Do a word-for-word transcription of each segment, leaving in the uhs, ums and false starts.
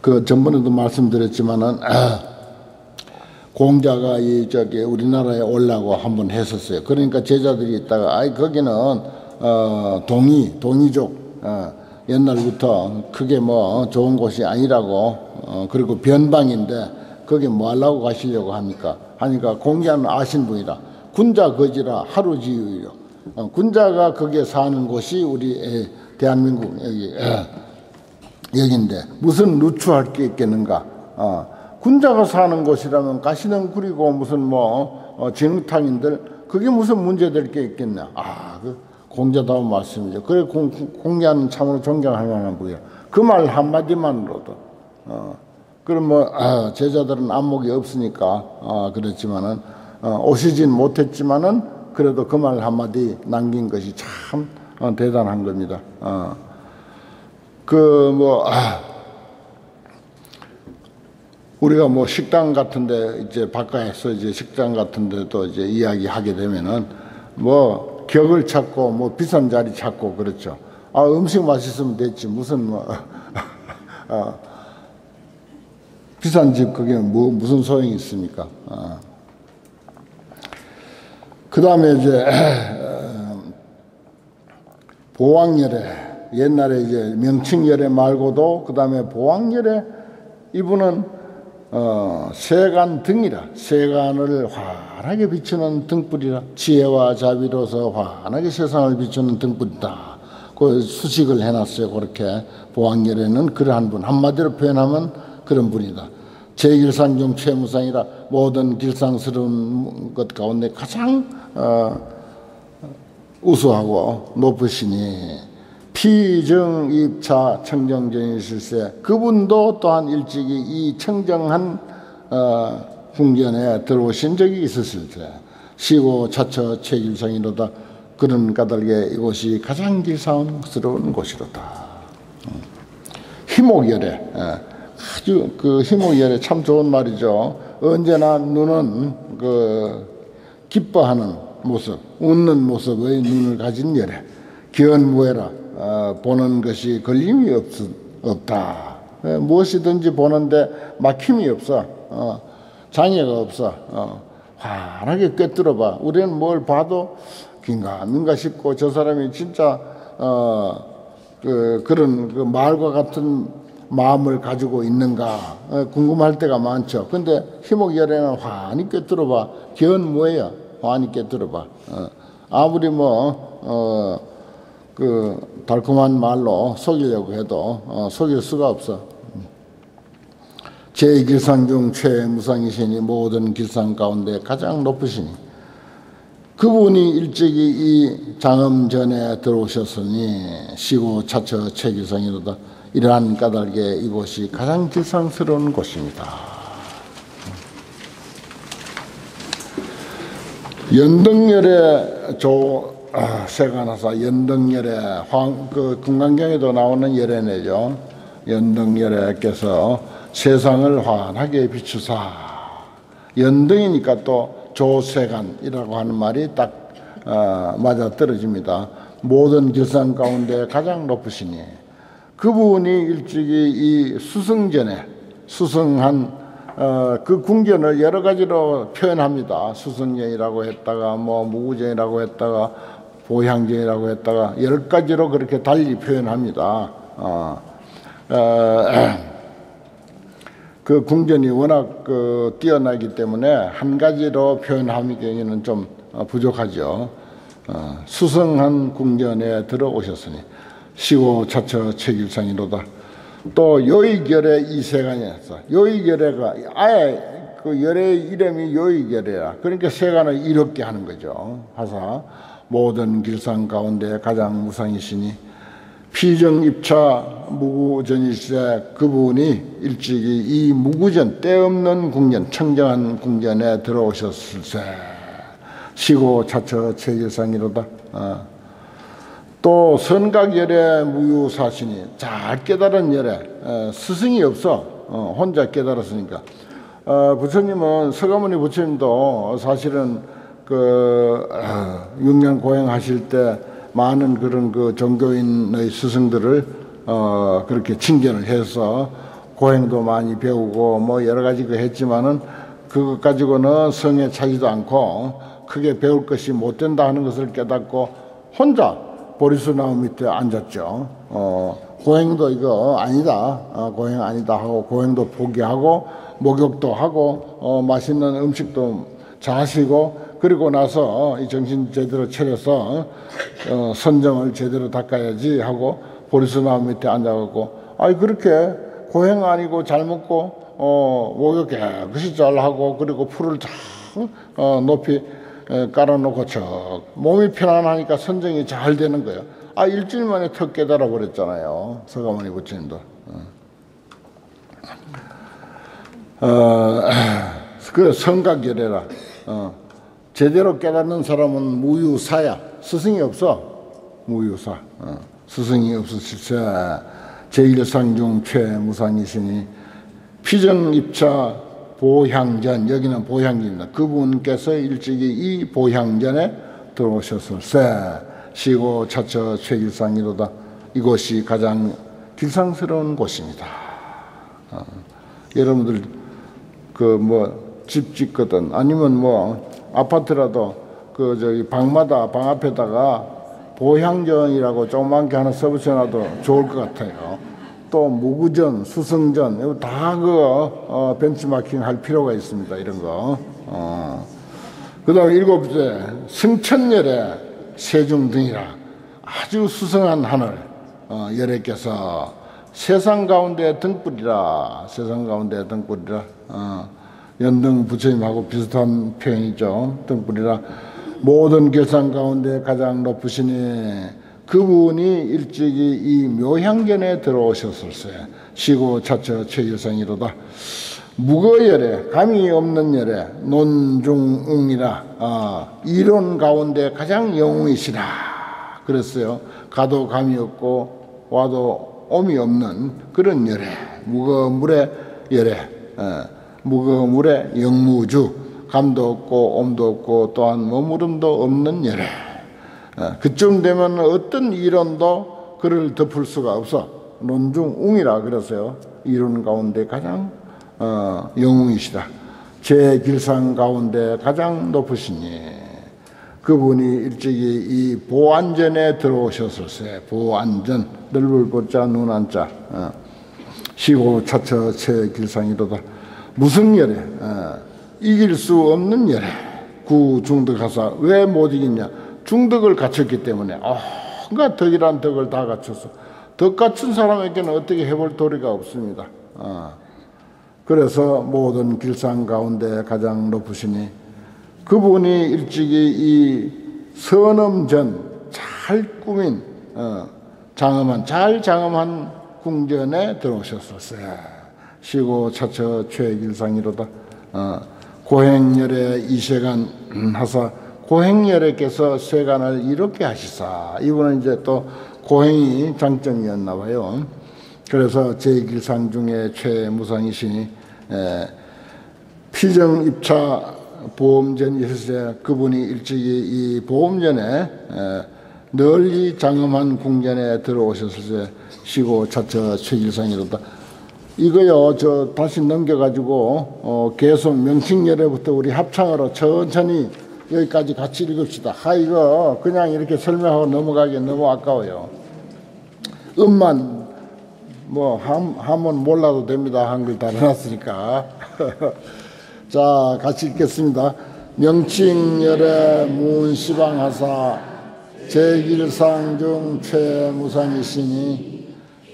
그 전번에도 말씀드렸지만은 공자가 이 저기 우리나라에 오려고 한번 했었어요. 그러니까 제자들이 있다가 아이 거기는 어 동이 동이족 어 옛날부터 그게 뭐 좋은 곳이 아니라고 어 그리고 변방인데 거기 뭐 하려고 가시려고 합니까? 하니까 공자는 아신 분이라 군자 거지라 하루 지유이요. 어, 군자가 거기에 사는 곳이 우리 에, 대한민국 여기 에, 여기인데 무슨 누추할 게 있겠는가? 어. 군자가 사는 곳이라면 가시는 구리고 무슨 뭐 어, 진흙탕인들 그게 무슨 문제될 게 있겠냐. 아, 그 공자다운 말씀이죠. 그래 공, 공자는 참으로 존경할 만한 분이야. 그 말 한마디만으로도 어, 그럼 뭐 아, 제자들은 안목이 없으니까 어, 그렇지만은 어, 오시진 못했지만은 그래도 그 말 한마디 남긴 것이 참 어, 대단한 겁니다. 어, 그 뭐 아, 우리가 뭐 식당 같은데 이제 바깥에서 이제 식당 같은데도 이제 이야기하게 되면은 뭐 격을 찾고 뭐 비싼 자리 찾고 그렇죠. 아 음식 맛있으면 됐지 무슨 뭐 어, 비싼 집 그게 뭐 무슨 소용이 있습니까? 어. 그 다음에 이제 보왕열애 옛날에 이제 명칭열애 말고도 그 다음에 보왕열애 이분은 어, 세간 등이라 세간을 환하게 비추는 등불이라 지혜와 자비로서 환하게 세상을 비추는 등불이다. 그 수식을 해놨어요. 그렇게 보왕열애는 그러한 분 한마디로 표현하면 그런 분이다. 제길상 중 최무상이라 모든 길상스러운 것 가운데 가장 어, 우수하고 높으시니 피정입차 청정전이실세 그분도 또한 일찍이 이 청정한 어, 궁전에 들어오신 적이 있었을 때 시고 차처 최길상이로다 그런 까닭에 이곳이 가장 길상스러운 곳이로다. 희목열애 아주 그 희목열애 참 좋은 말이죠. 언제나 눈은 그 기뻐하는 모습 웃는 모습의 눈을 가진 열애 기언무해라 어, 보는 것이 걸림이 없, 없다. 에, 무엇이든지 보는데 막힘이 없어. 어, 장애가 없어. 어, 환하게 꿰뚫어봐. 우리는 뭘 봐도 긴가민가 싶고 저 사람이 진짜 어, 그, 그런 그 말과 같은 마음을 가지고 있는가 어, 궁금할 때가 많죠. 근데 희목열애는 환히 꿰뚫어봐. 기언무해야 환히 꿰뚫어봐. 어, 아무리 뭐 어, 그 달콤한 말로 속이려고 해도 어, 속일 수가 없어. 제길상 중 최무상이시니 모든 길상 가운데 가장 높으시니 그분이 일찍이 이 장엄전에 들어오셨으니 시고 차처 최길상이로다. 이러한 까닭에 이곳이 가장 길상스러운 곳입니다. 연등열의 조 아, 세간하사 연등열애 황, 그 금강경에도 나오는 열애네죠. 연등열애께서 세상을 환하게 비추사 연등이니까 또 조세간이라고 하는 말이 딱 어, 맞아 떨어집니다. 모든 길상 가운데 가장 높으시니 그분이 일찍이 이 수승전에 수승한 어, 그 궁전을 여러 가지로 표현합니다. 수승전이라고 했다가 뭐 무구전이라고 했다가 보향전이라고 했다가 열 가지로 그렇게 달리 표현합니다. 어, 어, 그 궁전이 워낙 그 뛰어나기 때문에 한 가지로 표현하기에는 좀 부족하죠. 어, 수성한 궁전에 들어오셨으니 시고 차처 최길상이로다. 또 요의결의 이세간이었어. 요의결의가 아예 그 열의 이름이 요의결의라. 그러니까 세간을 이롭게 하는 거죠. 하사 모든 길상 가운데 가장 무상이시니 피정입차 무구전일세 그분이 일찍이 이 무구전 때없는 궁전 청정한 궁전에 들어오셨을세 시고 차처 최길상이로다. 어. 또 선각열의 무유사신이 잘 깨달은 열에 어, 스승이 없어. 어, 혼자 깨달았으니까. 어, 부처님은 서가모니 부처님도 사실은 그 어, 육 년 고행하실 때 많은 그런 그 종교인의 스승들을 어, 그렇게 칭견을 해서 고행도 많이 배우고 뭐 여러 가지 그 했지만은 그것 가지고는 성에 차지도 않고 크게 배울 것이 못 된다 하는 것을 깨닫고 혼자 보리수나무 밑에 앉았죠. 어, 고행도 이거 아니다. 어, 고행 아니다 하고 고행도 포기하고 목욕도 하고 어, 맛있는 음식도 자시고 그리고 나서 이 정신 제대로 차려서 어, 선정을 제대로 닦아야지 하고 보리수나무 밑에 앉아갖고 아이 그렇게 고행 아니고 잘 먹고 어, 목욕 깨끗이 잘 하고 그리고 풀을 잘 어, 높이 에, 깔아놓고 척 몸이 편안하니까 선정이 잘 되는 거예요. 아 일주일 만에 턱 깨달아 버렸잖아요. 서가모니 부처님도. 어, 그 성각열애라. 어, 제대로 깨닫는 사람은 무유사야. 스승이 없어. 무유사. 어, 스승이 없으실세 제일상중 최무상이시니 피정입차 보향전, 여기는 보향전입니다. 그분께서 일찍이 이 보향전에 들어오셨을세 시고 차처 최길상이로다. 이곳이 가장 길상스러운 곳입니다. 어, 여러분들 그 뭐 집 짓거든 아니면 뭐 아파트라도 그 저기 방마다 방 앞에다가 보향전이라고 조그맣게 하나 써붙여놔도 좋을 것 같아요. 또 무구전, 수성전 이거 다 그 어, 벤치마킹 할 필요가 있습니다. 이런 거. 어. 그다음에 일곱째 승천열의 세중 등이라 아주 수성한 하늘 어, 열애께서 세상 가운데 등불이라 세상 가운데 등불이라 어, 연등 부처님하고 비슷한 표현이죠. 등불이라 모든 결상 가운데 가장 높으시니 그분이 일찍이 이 묘향전에 들어오셨을세 시고 차처 최길상이로다. 무거열에 감이 없는 열에 논중웅이라 아, 이론 가운데 가장 영웅이시라 그랬어요. 가도 감이 없고 와도 옴이 없는 그런 열에 무거운 물의 열에 어, 무거운 물의 영무주 감도 없고 옴도 없고 또한 머무름도 없는 열에 어, 그쯤 되면 어떤 이론도 그를 덮을 수가 없어. 논중웅이라 그랬어요. 이론 가운데 가장 어, 영웅이시다. 제 길상 가운데 가장 높으시니 그분이 일찍이 이 보안전에 들어오셨을세. 보안전 넓을 보자 눈 한자 어. 시고 차처 제 길상이로다. 무슨 열에 어. 이길 수 없는 열에 구 중덕하사 왜 못 이기냐. 중덕을 갖췄기 때문에 온갖 덕이란 덕을 다 갖췄어. 덕 갖춘 사람에게는 어떻게 해볼 도리가 없습니다. 어. 그래서 모든 길상 가운데 가장 높으시니 그분이 일찍이 이 선엄전 잘 꾸민 어, 장엄한 잘 장엄한 궁전에 들어오셨었어요. 시고 차처 최길상이로다. 어, 고행열의 이세간 하사 고행열애께서 세간을 이롭게 하시사. 이분은 이제 또 고행이 장점이었나 봐요. 그래서 제길상 중에 최무상이시니 에, 피정입차 보험전이 있으세 그분이 일찍이 이 보험전에 에, 널리 장엄한 궁전에 들어오셨을 때 시고 차처 최길상이로다. 이거요 저 다시 넘겨가지고 어, 계속 명칭열애부터 우리 합창으로 천천히 여기까지 같이 읽읍시다. 하 이거 그냥 이렇게 설명하고 넘어가기 너무 아까워요. 음만 뭐 하면 몰라도 됩니다. 한글 다 해놨으니까. 자 같이 읽겠습니다. 명칭열애 문시방하사 제길상중 최무상이시니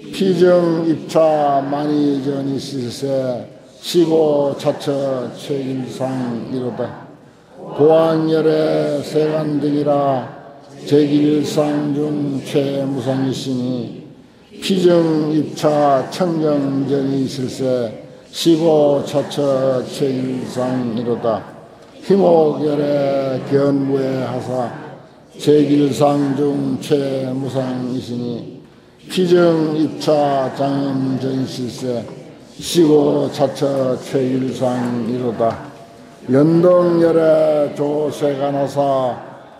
피정입차 만이전이실세 시고 차처 최길상이로다. 보안열애 세간등이라 제길상중 최무상이시니 피정입차 청정전이실세 시고 차처 최길상이로다. 희목열애 견무에 하사 제길상중 최무상이시니 피정입차 장엄전실세 시고 차처 최길상이로다. 연동열애 조세간하사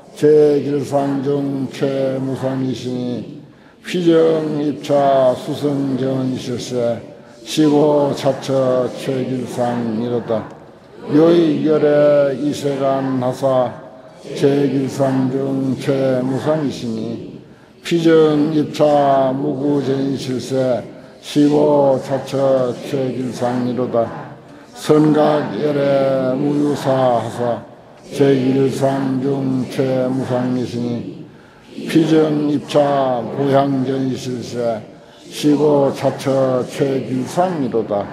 제길상중 최무상이시니 피정입차 수성전이실세 시고 자처 최길상 이르다. 요이결에 이세간 하사 최길상중 최무상이시니 피전 입차 무구전실세 시고 자처 최길상 이르다. 선각열에 무유사하사 제일상중 최무상이시니 피전 입차 보향전실세 시고 자처 최길상이로다.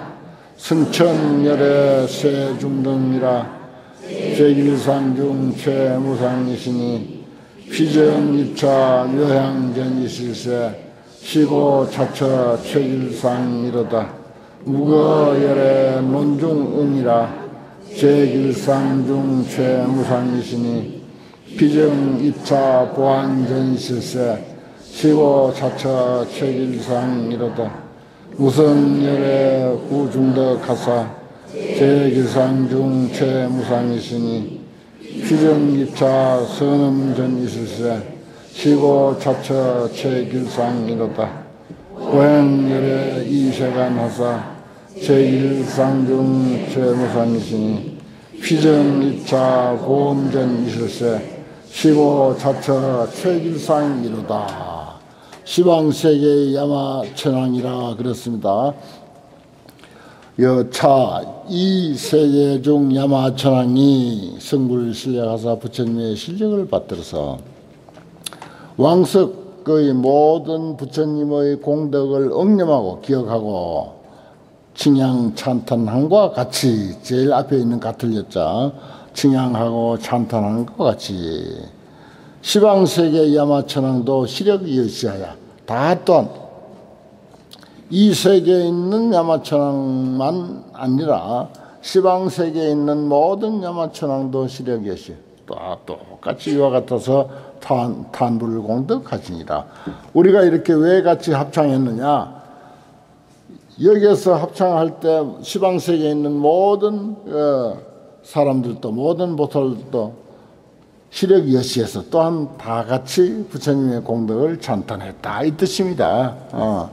승천열의 세중등이라 제일상중 최무상이시니 피전 입차 요향전이실세 시고 자처 최길상이로다. 무거열의 논중응이라 제길상중 최무상이시니 피정 입차 보안전실세 시고 자처 최길상이로다. 무선열의 구중덕하사 제길상중 최무상이시니 피정 입차 선음전이실세 시고 자처 최길상이로다. 고행열의 이세간하사 제일상중 최무상이시니 피정 입차 보험전 이실세 시고 자처 최길상이로다. 시방세계의 야마천왕이라 그랬습니다. 여차 이 세계 중 야마천왕이 성불 실력하사 부처님의 실력을 받들어서 왕석의 모든 부처님의 공덕을 억념하고 기억하고 칭양 찬탄함과 같이 제일 앞에 있는 같을 여자 칭양하고 찬탄하는 것과 같이 시방세계 야마천왕도 시력이 여시하야 다 또한 이 세계에 있는 야마천왕만 아니라 시방세계에 있는 모든 야마천왕도 시력이 여시 다 똑같이 이와 같아서 탄, 탄불 공덕하시니라. 우리가 이렇게 왜 같이 합창했느냐? 여기에서 합창할 때 시방세계에 있는 모든 어, 사람들도 모든 보살들도 시력 여시에서 또한 다 같이 부처님의 공덕을 찬탄했다 이 뜻입니다. 어.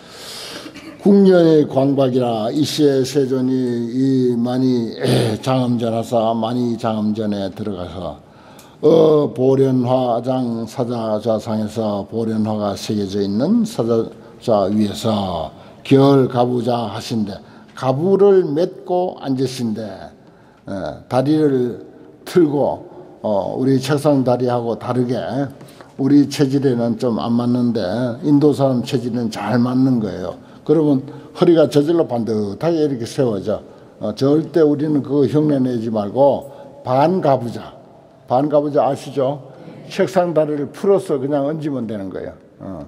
국년의 광박이라 이시의 세존이 이 많이 장엄전하사 많이 장엄전에 들어가서 어 보련화장 사자좌상에서 보련화가 새겨져 있는 사자좌 위에서 결 가부자 하신데 가부를 맺고 앉으신데 어, 다리를 틀고 어, 우리 책상 다리하고 다르게 우리 체질에는 좀 안 맞는데 인도 사람 체질은 잘 맞는 거예요. 그러면 허리가 저절로 반듯하게 이렇게 세워져. 어, 절대 우리는 그거 흉내 내지 말고 반가부자. 반가부자 아시죠? 책상 다리를 풀어서 그냥 얹으면 되는 거예요. 어.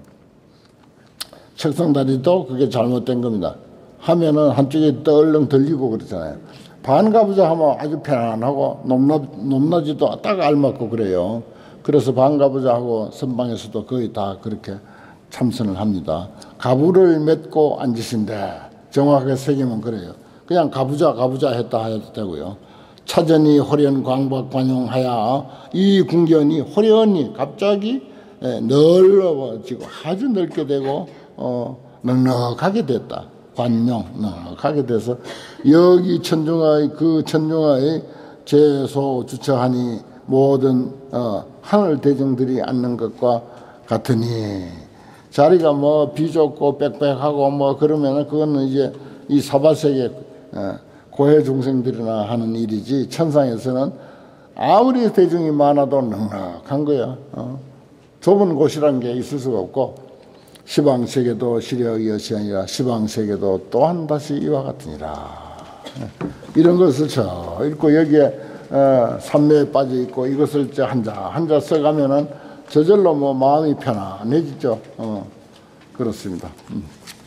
책상 다리도 그게 잘못된 겁니다. 하면은 한쪽에 떨렁 들리고 그러잖아요. 반가부자 하면 아주 편안하고 높낮, 높낮이도 딱 알맞고 그래요. 그래서 반가부자하고 선방에서도 거의 다 그렇게 참선을 합니다. 가부를 맺고 앉으신데 정확하게 새기면 그래요. 그냥 가부자 가부자 했다 해도 되고요. 차전이 호련 광박 관용하야 이 궁견이 호련히 갑자기 넓어지고 아주 넓게 되고 어, 넉넉하게 됐다. 관용 넉넉하게 돼서 여기 천중의 그 천중의 제소 주처하니 모든 어, 하늘 대중들이 앉는 것과 같으니 자리가 뭐 비좁고 빽빽하고 뭐 그러면은 그거는 이제 이 사바세계 어, 고해 중생들이나 하는 일이지 천상에서는 아무리 대중이 많아도 넉넉한 거야. 어. 좁은 곳이란 게 있을 수가 없고 시방세계도 시력이 여시 아니라 시방세계도 또한 다시 이와 같으니라. 이런 것을 저 읽고 여기에 어, 삼매에 빠져 있고 이것을 한자 한자 써가면은 저절로 뭐 마음이 편안해지죠. 어, 그렇습니다. 음.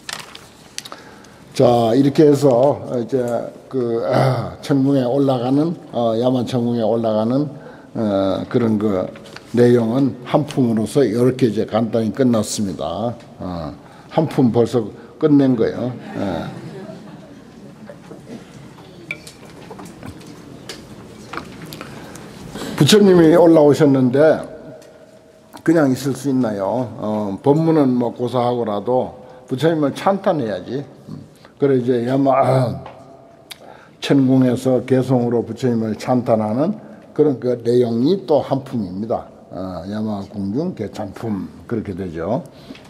자 이렇게 해서 이제 그 아, 천궁에 올라가는 어, 야만 천궁에 올라가는 어, 그런 그 내용은 한 품으로서 이렇게 이제 간단히 끝났습니다. 어, 한 품 벌써 끝낸 거예요. 예. 부처님이 올라오셨는데 그냥 있을 수 있나요? 어, 법문은 뭐 고사하고라도 부처님을 찬탄해야지. 그래 이제 야마 천궁에서 개성으로 부처님을 찬탄하는 그런 그 내용이 또 한 품입니다. 어, 야마궁중 개창품 그렇게 되죠.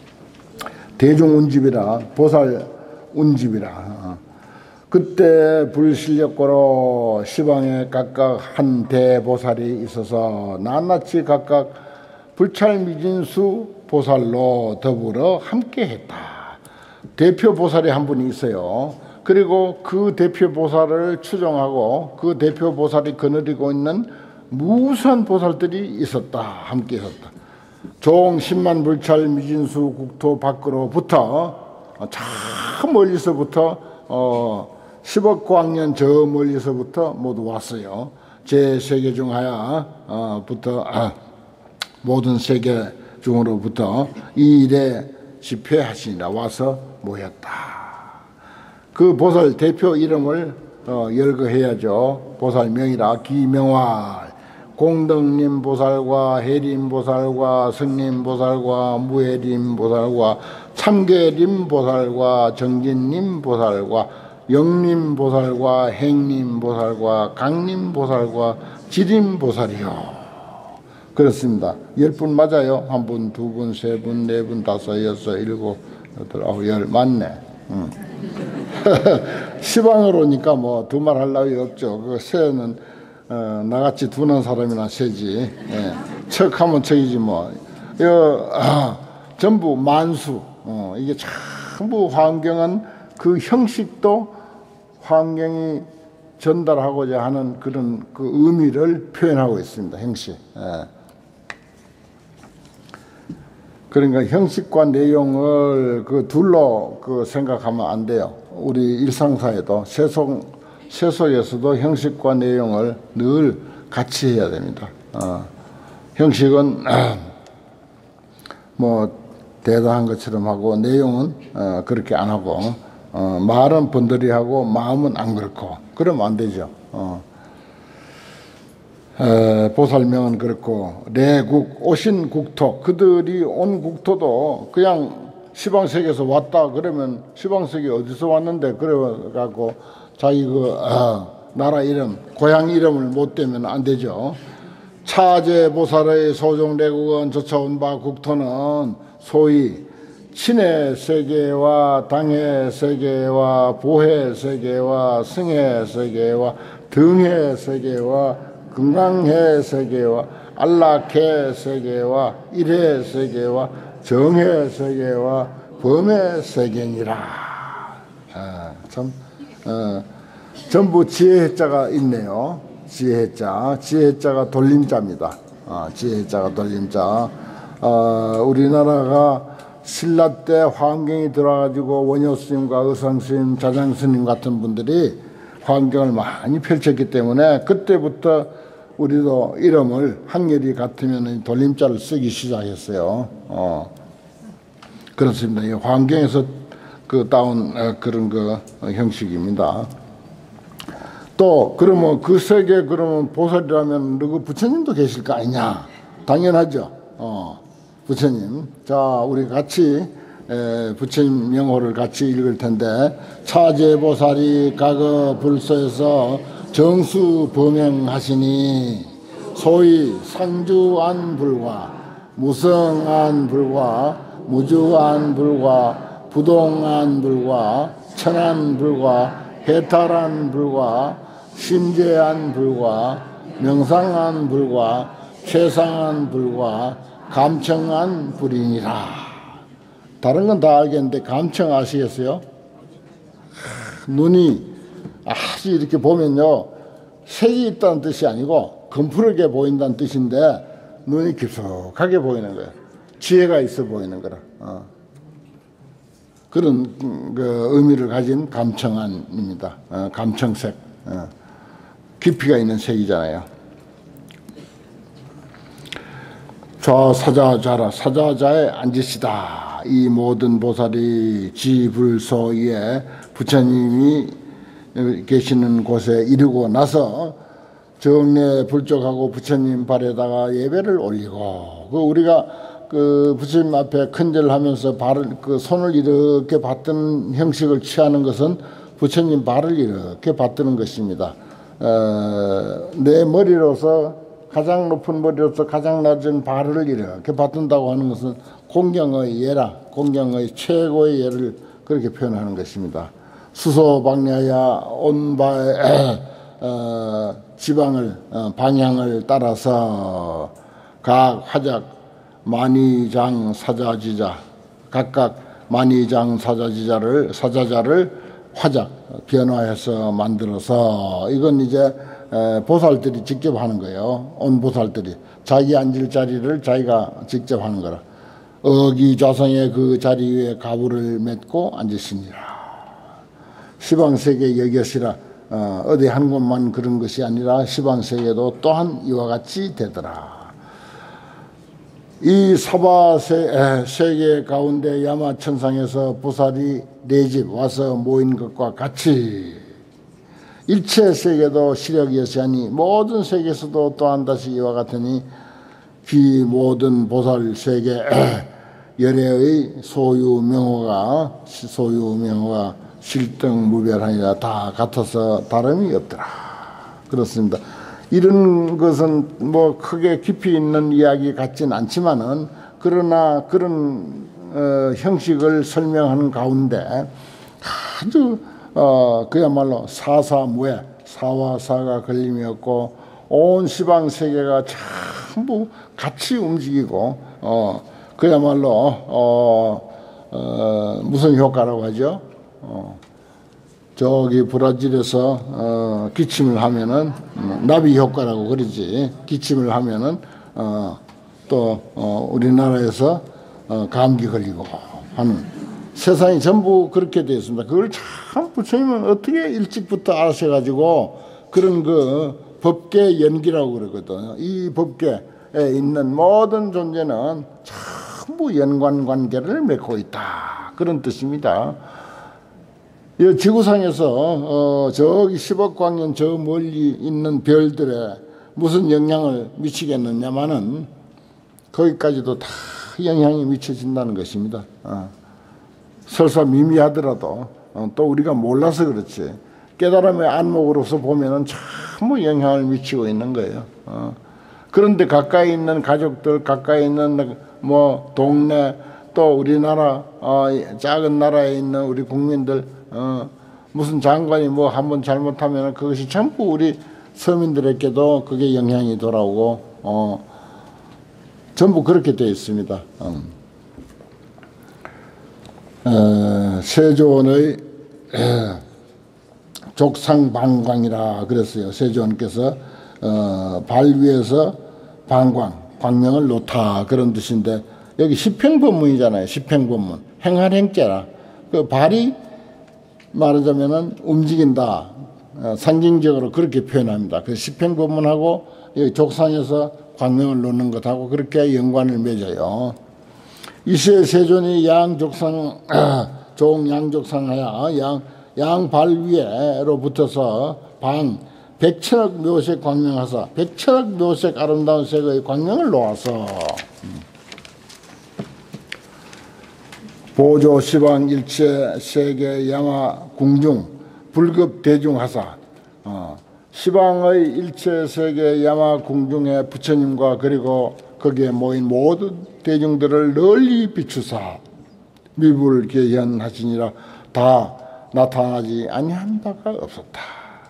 대중운집이라 보살 운집이라 어. 그때 불실력고로 시방에 각각 한 대보살이 있어서 낱낱이 각각 불찰미진수 보살로 더불어 함께했다. 대표 보살이 한 분이 있어요. 그리고 그 대표 보살을 추종하고 그 대표 보살이 거느리고 있는 무수한 보살들이 있었다. 함께 있었다. 종 십만 불찰 미진수 국토 밖으로부터 참 멀리서부터 어 십억 광년 저 멀리서부터 모두 왔어요. 제 세계 중 하야부터 아, 모든 세계 중으로부터 이 일에 집회하시니라 와서 모였다. 그 보살 대표 이름을 어, 열거해야죠. 보살 명이라 기명활 공덕님 보살과 해림 보살과 승림 보살과 무해림 보살과 참계림 보살과 정진님 보살과 영림 보살과 행림 보살과 강림 보살과 지림 보살이요. 그렇습니다. 열 분 맞아요. 한 분, 두 분, 세 분, 네 분, 다섯, 여섯, 일곱, 여덟, 아홉, 열 맞네. 응. 시방으로 오니까 뭐 두 말 할 나위 없죠. 그 세는 어, 나같이 두는 사람이나 세지. 예. 척하면 척이지 뭐. 여, 아, 전부 만수. 어, 이게 전부 환경은 그 형식도 환경이 전달하고자 하는 그런 그 의미를 표현하고 있습니다. 형식. 예. 그러니까 형식과 내용을 그 둘로 그 생각하면 안 돼요. 우리 일상사에도 세속 세속에서도 형식과 내용을 늘 같이 해야 됩니다. 어. 형식은 뭐 대단한 것처럼 하고 내용은 어, 그렇게 안 하고 어, 말은 번들이 하고 마음은 안 그렇고 그러면 안 되죠. 어. 에, 보살명은 그렇고 내국 오신 국토 그들이 온 국토도 그냥 시방세계에서 왔다 그러면 시방세계 어디서 왔는데 그래갖고 자기 그 어, 나라 이름 고향 이름을 못 대면 안 되죠. 차제 보살의 소종대국은 쫓아온 바 국토는 소위 친해 세계와 당해 세계와 보해 세계와 승해 세계와 등해 세계와 금강해 세계와 안락해 세계와 일해 세계와 정해 세계와 범해 세계니라. 아, 참 어, 전부 지혜자가 있네요. 지혜자, 지혜자가 돌림자입니다. 어, 지혜자가 돌림자. 어, 우리나라가 신라 때 환경이 들어가지고 원효 스님과 의상 스님, 자장 스님 같은 분들이 환경을 많이 펼쳤기 때문에 그때부터 우리도 이름을 한결이 같으면 돌림자를 쓰기 시작했어요. 어. 그렇습니다. 이 환경에서 그 따온 그런 그 형식입니다. 또 그러면 그 세계 그러면 보살이라면 누구 부처님도 계실 거 아니냐? 당연하죠. 어. 부처님. 자, 우리 같이 에, 부처님 명호를 같이 읽을 텐데 차제보살이 과거 불소에서 정수 범행하시니 소위 상주안 불과 무성안 불과 무주안 불과 부동안 불과 천안 불과 해탈안 불과 심재안 불과 명상안 불과 최상안 불과 감청안 불이니라. 다른 건 다 알겠는데 감청 아시겠어요? 눈이 아주 이렇게 보면요 색이 있다는 뜻이 아니고 검푸르게 보인다는 뜻인데 눈이 깊숙하게 보이는 거예요. 지혜가 있어 보이는 거라. 어. 그런 그 의미를 가진 감청안입니다. 어, 감청색. 어. 깊이가 있는 색이잖아요. 저 사자자라 사자자에 앉으시다. 이 모든 보살이 지불소에 부처님이 계시는 곳에 이르고 나서 정례 불족하고 부처님 발에다가 예배를 올리고 그 우리가 그 부처님 앞에 큰절하면서 발을 그 손을 이렇게 받드는 형식을 취하는 것은 부처님 발을 이렇게 받드는 것입니다. 어, 내 머리로서 가장 높은 머리로서 가장 낮은 발을 이렇게 받든다고 하는 것은 공경의 예라, 공경의 최고의 예를 그렇게 표현하는 것입니다. 수소방야야 온바의 어, 지방을 어, 방향을 따라서 각 화작 만이장 사자지자 각각 만이장 사자지자를 사자자를 화작 변화해서 만들어서 이건 이제 에, 보살들이 직접 하는 거예요. 온 보살들이 자기 앉을 자리를 자기가 직접 하는 거라. 어기좌성의 그 자리 위에 가부를 맺고 앉으시니라. 시방세계 여기시라. 어, 어디 한 곳만 그런 것이 아니라 시방세계도 또한 이와 같이 되더라. 이 사바 세계 가운데 야마천상에서 보살이 네 집 와서 모인 것과 같이 일체 세계도 시력이었으니 모든 세계에서도 또한 다시 이와 같으니 그 모든 보살 세계 열애의 소유 명호가 소유 명호가 실등무별하니라 다 같아서 다름이 없더라. 그렇습니다. 이런 것은 뭐 크게 깊이 있는 이야기 같진 않지만은 그러나 그런 어, 형식을 설명하는 가운데 아주 어, 그야말로 사사무에 사와 사가 걸림이 없고 온 시방 세계가 전부 같이 움직이고 어, 그야말로 어, 어, 무슨 효과라고 하죠? 어, 저기 브라질에서 어, 기침을 하면은 음, 나비 효과라고 그러지. 기침을 하면은 어, 또 어, 우리나라에서 어, 감기 걸리고 하는 세상이 전부 그렇게 되어 있습니다. 그걸 참 부처님은 어떻게 일찍부터 아셔가지고 그런 그 법계 연기라고 그러거든요. 이 법계에 있는 모든 존재는 전부 연관관계를 맺고 있다. 그런 뜻입니다. 이 지구상에서 어 저기 십억 광년 저 멀리 있는 별들에 무슨 영향을 미치겠느냐마는 거기까지도 다 영향이 미쳐진다는 것입니다. 어. 설사 미미하더라도 어, 또 우리가 몰라서 그렇지 깨달음의 안목으로서 보면은 전부 영향을 미치고 있는 거예요. 어. 그런데 가까이 있는 가족들, 가까이 있는 뭐 동네 또 우리나라 어, 작은 나라에 있는 우리 국민들 어, 무슨 장관이 뭐 한번 잘못하면 그것이 전부 우리 서민들에게도 그게 영향이 돌아오고 어, 전부 그렇게 되어 있습니다. 음. 어, 세조원의 족상방광이라 그랬어요. 세조원께서 어, 발 위에서 방광, 광명을 놓다 그런 뜻인데 여기 십행법문이잖아요. 십행법문. 행할행자라. 그 발이 말하자면은 움직인다. 어, 상징적으로 그렇게 표현합니다. 그 십행법문하고 여기 족상에서 광명을 놓는 것하고 그렇게 연관을 맺어요. 이세 세존이 양족상, 종양족상하야 양, 양발 위에로 붙어서 방, 백천억 묘색 광명하사, 백천억 묘색 아름다운 색의 광명을 놓아서 보조 시방 일체 세계 양화 궁중 불급 대중하사 어, 시방의 일체 세계 양화 궁중에 부처님과 그리고 거기에 모인 모든 대중들을 널리 비추사 미불개현하시니라 다 나타나지 아니한 바가 없었다.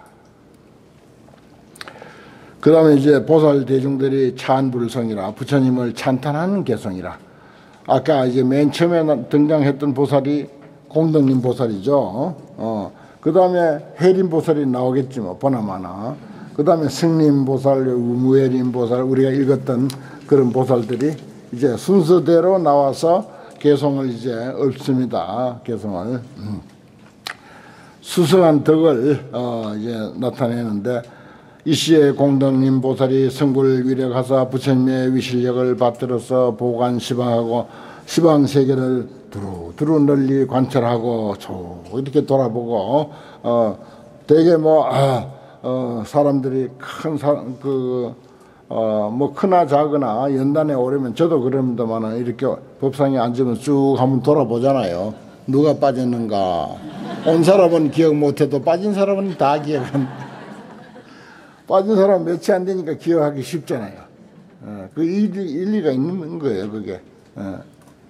그 다음에 이제 보살 대중들이 찬불성이라 부처님을 찬탄하는 개성이라 아까 이제 맨 처음에 등장했던 보살이 공덕님 보살이죠. 어. 그 다음에 해림 보살이 나오겠지 뭐 보나마나. 그 다음에 승림 보살, 무해림 보살 우리가 읽었던 그런 보살들이 이제 순서대로 나와서 개성을 이제 읊습니다. 개성을 음. 수승한 덕을 어 이제 나타내는데 이시에 공덕님 보살이 성불 위력하사 부처님의 위실력을 받들어서 보관 시방하고 시방 세계를 두루 두루 널리 관찰하고 저 이렇게 돌아보고 어 되게 뭐 아, 어 사람들이 큰 사, 그 어, 뭐 크나 작으나 연단에 오르면 저도 그럽니다만 이렇게 법상에 앉으면 쭉 한번 돌아보잖아요. 누가 빠졌는가. 온 사람은 기억 못해도 빠진 사람은 다 기억한. 빠진 사람 몇이 안 되니까 기억하기 쉽잖아요. 어, 그 일리, 일리가 있는 거예요, 그게. 어.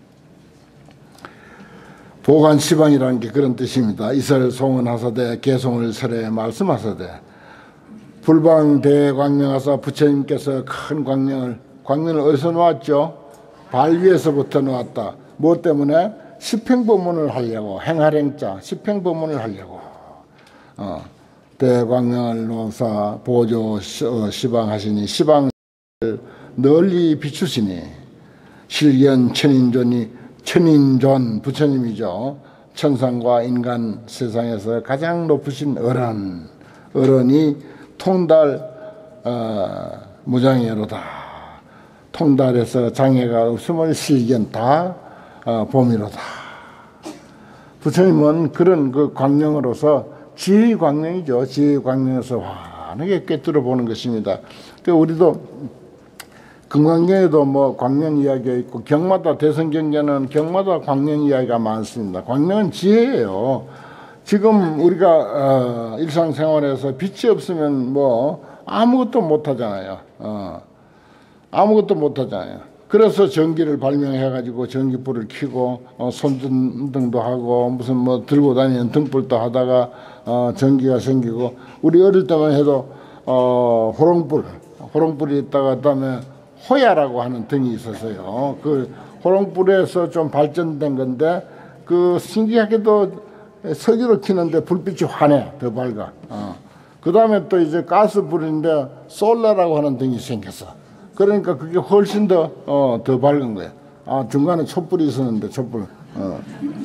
보관 시방이라는 게 그런 뜻입니다. 이설 송언하사대 개송을 설에 말씀하사대 불방 대광명하사 부처님께서 큰 광명을 광명을 어디서 놓았죠? 발 위에서부터 놓았다. 뭐 때문에? 십행법문을 하려고. 행할행자 십행법문을 하려고. 어, 대광명을 놓사 보조 시방하시니 시방을 널리 비추시니 실견 천인존이 천인존 부처님이죠. 천상과 인간 세상에서 가장 높으신 어른 어른이 통달 어, 무장애로다. 통달에서 장애가 없음을 실견 다 어, 봄이로다. 부처님은 그런 그 광명으로서 지혜의 광명이죠. 지혜의 광명에서 환하게 꿰뚫어 보는 것입니다. 그 우리도 금강경에도 뭐 광명 이야기가 있고 경마다 대성경전은 경마다 광명 이야기가 많습니다. 광명은 지혜예요. 지금 우리가 어, 일상생활에서 빛이 없으면 뭐 아무것도 못하잖아요. 어, 아무것도 못하잖아요. 그래서 전기를 발명해가지고 전기불을 켜고 어, 손전등도 하고 무슨 뭐 들고 다니는 등불도 하다가 어, 전기가 생기고 우리 어릴 때만 해도 어, 호롱불 호롱불이 있다가 그다음에 호야라고 하는 등이 있었어요. 그 호롱불에서 좀 발전된 건데 그 신기하게도 석유로 켜는데 불빛이 환해. 더 밝아. 어. 그 다음에 또 이제 가스불인데 솔라라고 하는 등이 생겼어. 그러니까 그게 훨씬 더, 어, 더 밝은 거야. 아, 중간에 촛불이 있었는데 촛불. 어.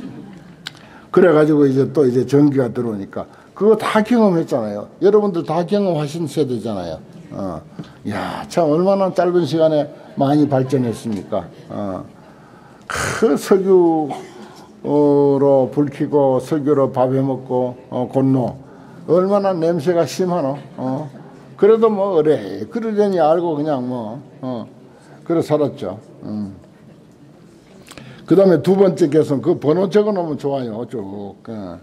그래가지고 이제 또 이제 전기가 들어오니까 그거 다 경험했잖아요. 여러분들 다 경험하신 세대잖아요. 어. 야, 참 얼마나 짧은 시간에 많이 발전했습니까? 어. 그 석유 어로 불 켜고 석유로 밥 해먹고 어, 곤노 얼마나 냄새가 심하노. 어. 그래도 뭐 그래 그러려니 알고 그냥 뭐 어. 그래 살았죠. 음. 그 다음에 두 번째 개성 그 번호 적어놓으면 좋아요. 쭉 어.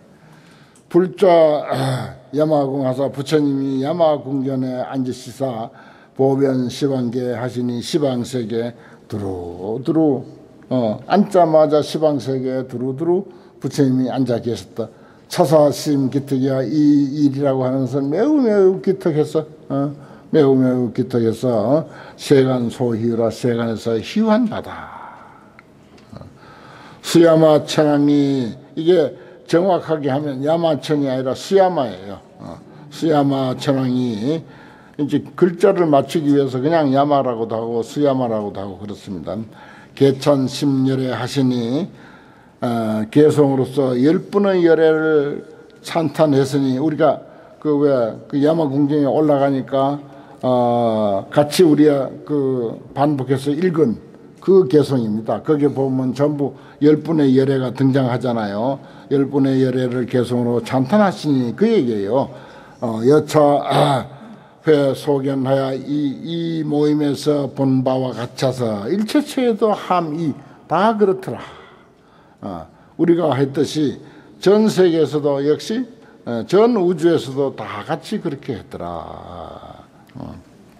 불좌 야마궁하사 부처님이 야마궁전에 앉으시사 보변 시방계 하시니 시방세계 두루두루 어, 앉자마자 시방세계에 두루두루 부처님이 앉아 계셨다. 차사심 기특이야. 이 일이라고 하는 것은 매우 매우 기특해서 어, 매우 매우 기특해서 어, 세간 소희유라 세간에서 희유한 바다. 어, 수야마 천왕이 이게 정확하게 하면 야마천이 아니라 수야마예요. 어, 수야마 천왕이 이제 글자를 맞추기 위해서 그냥 야마라고도 하고 수야마라고도 하고 그렇습니다. 개천 십열에 하시니 어, 개성으로서 열 분의 열애를 찬탄했으니 우리가 그 왜 그 야마궁정에 올라가니까 어, 같이 우리가 그 반복해서 읽은 그 개성입니다. 거기에 보면 전부 열 분의 열애가 등장하잖아요. 열 분의 열애를 개성으로 찬탄하시니 그 얘기예요. 어, 여차 아, 회 소견하여 이, 이 모임에서 본 바와 같아서 일체처에도 함이 다 그렇더라. 어, 우리가 했듯이 전 세계에서도 역시 어, 전 우주에서도 다 같이 그렇게 했더라. 어.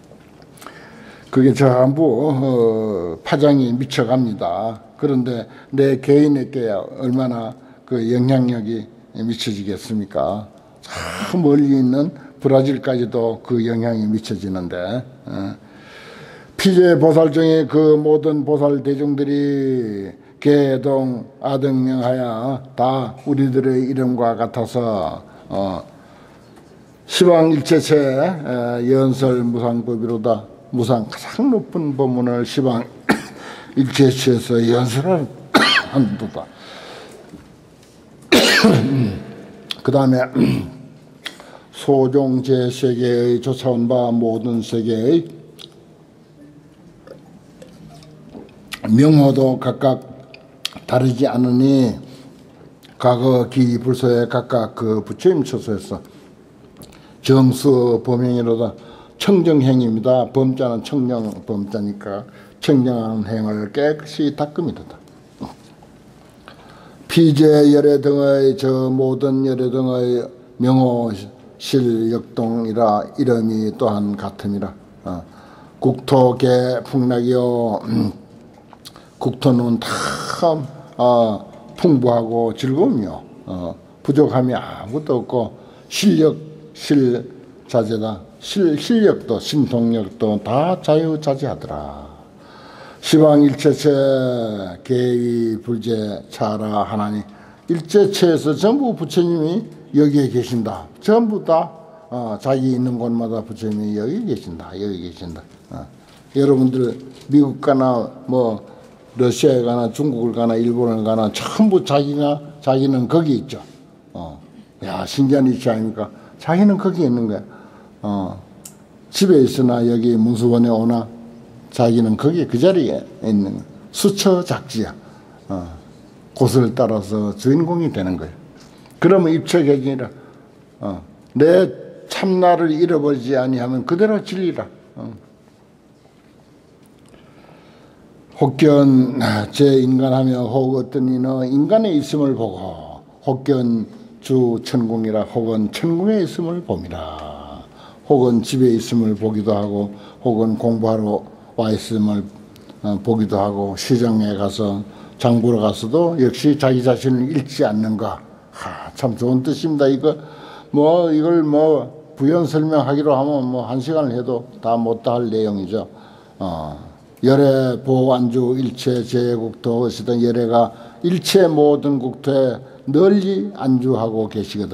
그게 전부 어, 파장이 미쳐갑니다. 그런데 내 개인에게 얼마나 그 영향력이 미쳐지겠습니까? 저 멀리 있는 브라질까지도 그 영향이 미쳐지는데 어. 피제 보살 중에 그 모든 보살 대중들이 개동 아등명하여 다 우리들의 이름과 같아서 어. 시방일체체 연설 무상법이로다. 무상 가장 높은 법문을 시방 일체체에서 연설을 한도다. 그 다음에 소종 제세계의 조사온 바 모든 세계의 명호도 각각 다르지 않으니 과거 기 불소에 각각 그 부처님 처소에서 정수 범행이로다. 청정행입니다. 범자는 청정 범자니까 청정하는 행을 깨끗이 닦음이다. 피제 열애 등의 저 모든 열애 등의 명호 실역동이라 이름이 또한 같음이라. 어. 국토계 풍락이요. 음. 국토는 참 어, 풍부하고 즐거움이요. 어, 부족함이 아무것도 없고 실력 실자재다. 실, 실력도 신통력도 다 자유자재하더라. 시방일체체 개의불제 차라 하나니 일체체에서 전부 부처님이 여기에 계신다. 전부 다 어, 자기 있는 곳마다 부처님이 여기 계신다. 여기 계신다. 어. 여러분들 미국 가나 뭐 러시아에 가나 중국을 가나 일본을 가나 전부 자기가 자기는 거기 있죠. 어. 야 신기한 이치 아닙니까? 자기는 거기 있는 거야. 어. 집에 있으나 여기 문수원에 오나 자기는 거기 그 자리에 있는 거야. 수처 작지야. 어. 곳을 따라서 주인공이 되는 거예요. 그러면 입체격이라 어. 내 참나를 잃어버리지 아니하면 그대로 진리라. 어. 혹견 제인간하며 혹 어떤 이는 인간의 있음을 보고 혹견 주 천궁이라 혹은 천궁에 있음을 봄이라. 혹은 집에 있음을 보기도 하고 혹은 공부하러 와 있음을 보기도 하고 시장에 가서 장 보러 가서도 역시 자기 자신을 잃지 않는가. 하, 참 좋은 뜻입니다. 이거 뭐 이걸 뭐 부연 설명하기로 하면 뭐 한 시간을 해도 다 못다 할 내용이죠. 어. 열애 보안주 일체 제국토 어시던 열애가 일체 모든 국토에 널리 안주하고 계시거든.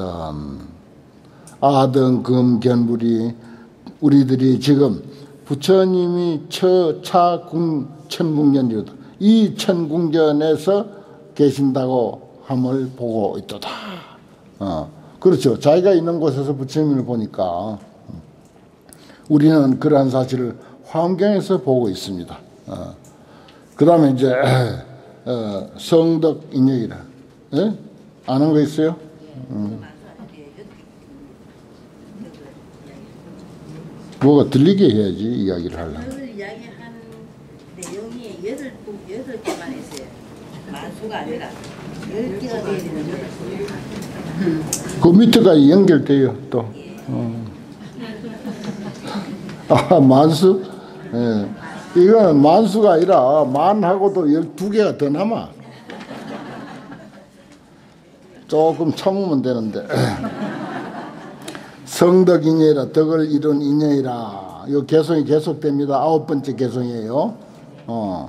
아등 금 견불이 우리들이 지금 부처님이 처차 천궁년이로다. 이 천궁전에서 계신다고 함을 보고 있도다. 어, 그렇죠. 자기가 있는 곳에서 부처님을 보니까 우리는 그러한 사실을 환경에서 보고 있습니다. 어. 그 다음에 이제 어, 성덕인역이라. 예? 아는 거 있어요? 음. 뭐가 들리게 해야지 이야기를 하려면. 오늘 이야기한 내용이 여덟 여덟 개만 있어요. 만수가 아니라 열 개가 돼야 되는 거예요. 그 밑에가 연결돼요 또. 어. 아 만수? 예. 이거는 만수가 아니라 만하고도 열두 개가 더 남아. 조금 참으면 되는데. 성덕인여이라 덕을 이룬 인여이라. 이 개성이 계속됩니다. 아홉 번째 개성이에요. 어.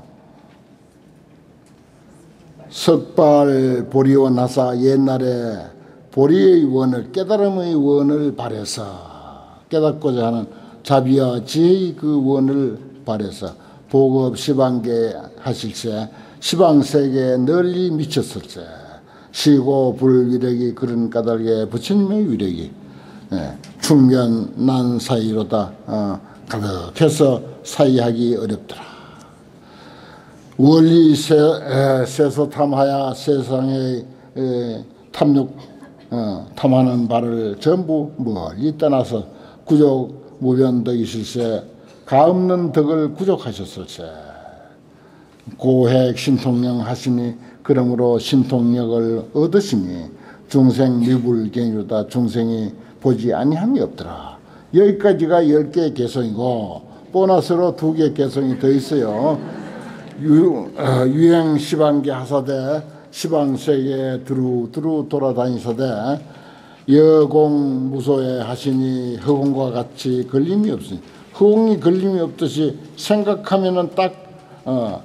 석발 보리원 나사 옛날에 보리의 원을 깨달음의 원을 발해서 깨닫고자 하는 자비와 지혜의 그 원을 발해서 보급 시방계 하실세 시방세계에 널리 미쳤을세 시고 불위력이 그런 까닭에 부처님의 위력이 예, 충면 난 사이로다 어, 가득해서 사이하기 어렵더라. 원리 세, 에, 세서 탐하야 세상의 에, 탐욕 어, 탐하는 바를 전부 멀리 떠나서 구족 무변덕이실세 가없는 덕을 구족하셨을세 고획 신통령 하시니 그러므로 신통력을 얻으시니 중생 미불경이로다 중생이 보지 아니함이 없더라. 여기까지가 열 개의 개성이고 보너스로 두 개의 개성이 더 있어요. 유, 어, 유행 시방계 하사대 시방세계에 두루두루 돌아다니서대 여공 무소에 하시니 허공과 같이 걸림이 없으니 허공이 걸림이 없듯이 생각하면은 딱 어,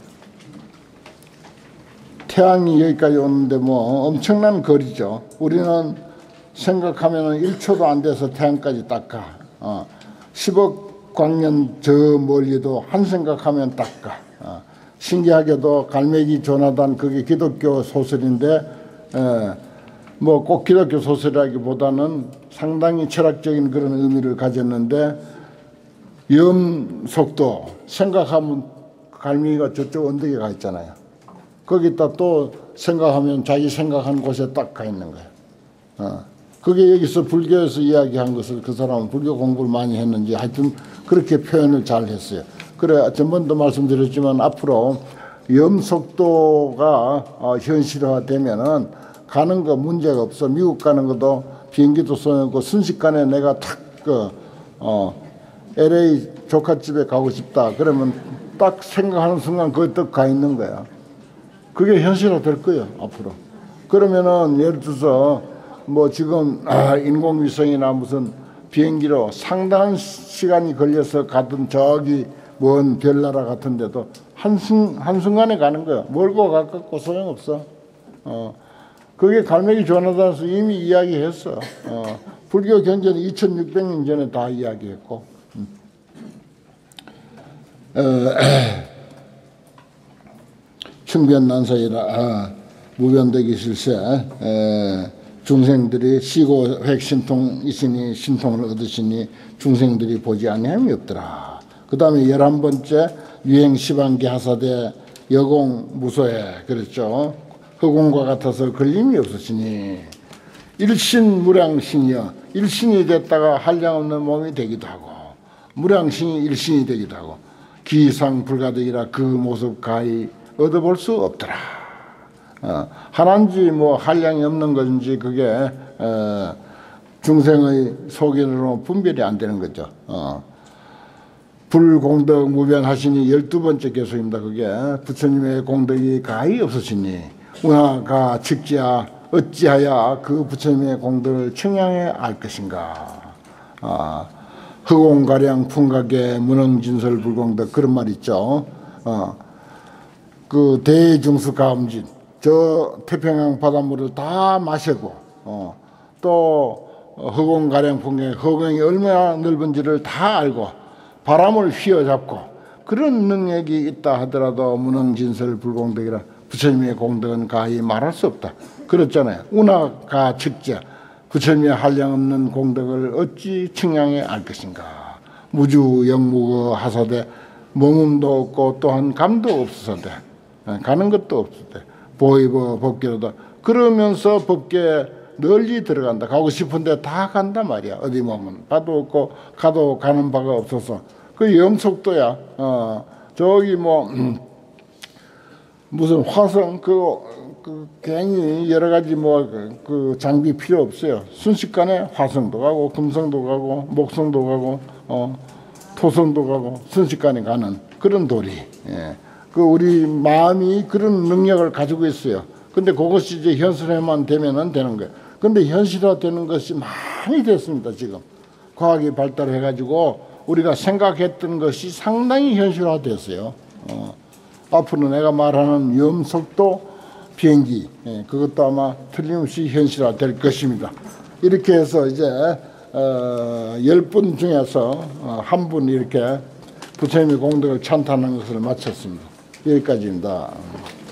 태양이 여기까지 오는데 뭐 엄청난 거리죠. 우리는 생각하면은 일 초도 안 돼서 태양까지 딱 가. 어, 십억 광년 저 멀리도 한 생각하면 딱 가. 어, 신기하게도 갈매기 조나단 그게 기독교 소설인데 뭐 꼭 기독교 소설이라기보다는 상당히 철학적인 그런 의미를 가졌는데 염속도 생각하면 갈매기가 저쪽 언덕에 가 있잖아요. 거기다 또 생각하면 자기 생각한 곳에 딱 가 있는 거예요. 어. 그게 여기서 불교에서 이야기한 것을 그 사람은 불교 공부를 많이 했는지 하여튼 그렇게 표현을 잘 했어요. 그래 전번도 말씀드렸지만 앞으로 염속도가 어, 현실화되면은 가는 거 문제가 없어. 미국 가는 것도 비행기도 소용없고 순식간에 내가 탁그 어, 엘에이 조카집에 가고 싶다 그러면 딱 생각하는 순간 거기 딱 가 있는 거야. 그게 현실화 될 거예요 앞으로. 그러면은 예를 들어서 뭐 지금 아, 인공위성이나 무슨 비행기로 상당한 시간이 걸려서 가던 저기 먼 별나라 같은데도 한순, 한순간에 가는 거야. 멀고 가깝고 소용없어. 어, 그게 갈매기 조나단에서 이미 이야기했어. 어, 불교 경전은 이천육백 년 전에 다 이야기했고. 음. 어, 충변난사이라 아, 무변되기 실세 에, 중생들이 시고 획신통이시니 신통을 얻으시니 중생들이 보지 아니함이 없더라. 그 다음에 열한 번째 유행시반기 하사대 여공 무소해 그랬죠. 허공과 같아서 걸림이 없으시니 일신무량신이여 일신이 됐다가 한량없는 몸이 되기도 하고 무량신이 일신이 되기도 하고 기상불가득이라 그 모습 가히 얻어볼 수 없더라. 어, 하나인지 뭐 한량이 없는 건지 그게 어, 중생의 소견으로 분별이 안 되는 거죠. 어. 불공덕 무변하시니 열두 번째 개소입니다. 그게 부처님의 공덕이 가히 없으시니 운하가 직지야 어찌하여 그 부처님의 공덕을 청량해 알 것인가. 아, 허공가량 풍각의 무능진설 불공덕 그런 말 있죠. 어, 그 대중수 가음진 저 태평양 바닷물을 다 마시고 어, 또 허공가량 풍각의 허공이 얼마나 넓은지를 다 알고 바람을 휘어잡고 그런 능력이 있다 하더라도 무능진설 불공덕이라 부처님의 공덕은 가히 말할 수 없다. 그렇잖아요. 운하가 직자 부처님의 한량없는 공덕을 어찌 청량해 알 것인가. 무주 영무거 하사대 머금도 없고 또한 감도 없어서대 가는 것도 없어대 보이버 법계로다 그러면서 법계에 널리 들어간다. 가고 싶은데 다 간다 말이야. 어디 보면 가도 없고 가도 가는 바가 없어서 그 염속도야. 어, 저기 뭐 음, 무슨 화성 그, 그 괜히 여러 가지 뭐그 그 장비 필요 없어요. 순식간에 화성도 가고 금성도 가고 목성도 가고 어, 토성도 가고 순식간에 가는 그런 도리. 예. 그 우리 마음이 그런 능력을 가지고 있어요. 근데 그것이 이제 현실화만 되면은 되는 거예요. 근데 현실화되는 것이 많이 됐습니다. 지금 과학이 발달해가지고 우리가 생각했던 것이 상당히 현실화됐어요. 어, 앞으로 내가 말하는 염속도 비행기 예, 그것도 아마 틀림없이 현실화될 것입니다. 이렇게 해서 이제 어, 열 분 중에서 어, 한 분 이렇게 부처님의 공덕을 찬탄하는 것을 마쳤습니다. 여기까지입니다.